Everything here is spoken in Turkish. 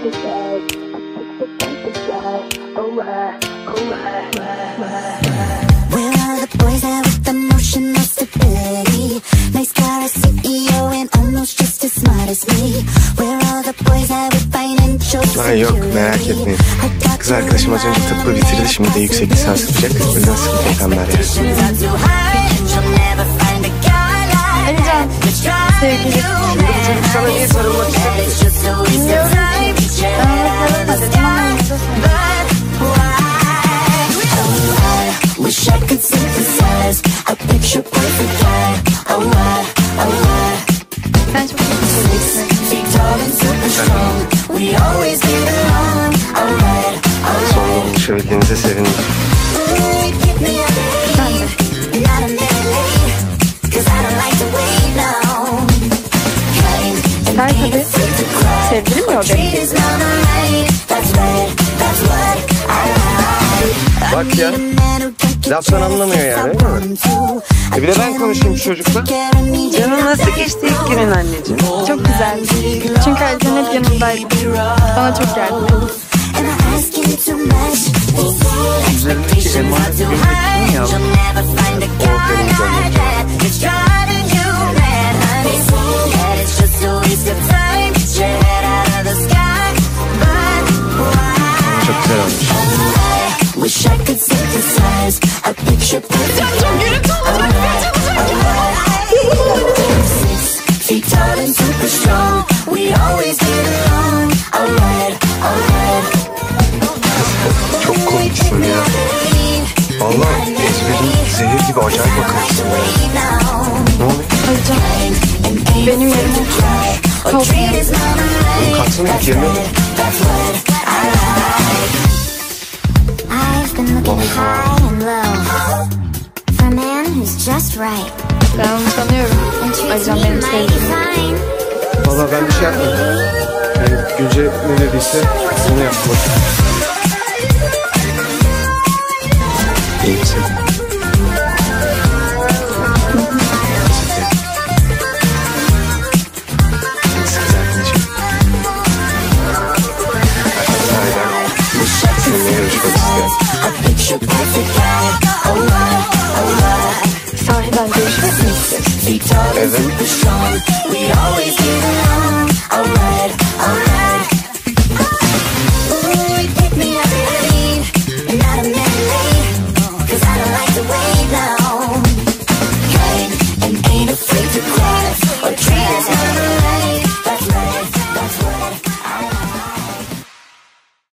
are the boys that with emotional stability? Nice car, a CEO, and almost just as smart as me. Where are the boys that with financial security? Yok, merak etmeyin. Kız arkadaşım az önce tıbbı bitirdi, şimdi de yüksek lisans yapacak. O yüzden sıkıntı yok anlar ya. Alican, sevgili. Şimdi bu çocuk sana niye sarılmak istemiyor? Bilmiyorum ki. Ben ona dedim ama Wish I could synthesize a picture perfect guy. Oh why, oh why? sen çok iyi. 6 feet tall and super strong. We always get along. Alright, alright. Sonra buluşabildiğinize sevindim. Keep me up late, not a minute late, 'cause I don't like to wait now. Sen tabii sevgilim ya o benim. Treat is not alright. That's right, that's what I like. Bak ya, laftan anlamıyor yani, değil mi? Bir de ben konuşayım şu çocukla. Canım nasıl geçti ilk günün anneciğim? Çok güzel. Çünkü Alican hep yanımdaydı. Bana çok yardım etti. Üzerindeki emanet görmek kim ya? Çok güzel olmuş. Wish I could synthesize a picture perfect. 6 feet tall and super strong. We always get along. Alright, alright. Çok komiksin ya. Vallahi ezberin zehir gibi acayip bakıyorsun ya. Ne oluyor? Alican, benim yerim oturmuş. Kalkmıyor. Oğlum kalksana, git yerine otur. I've been looking high and low for a man who's just right. Ben onu tanıyorum. Alican benim sevgilim. Vallahi ben bir şey yapmadım. Yani Gülce ne dediyse onu yaptım. İyi misin? Sahiden görüşmek mi istiyorsun? Evet.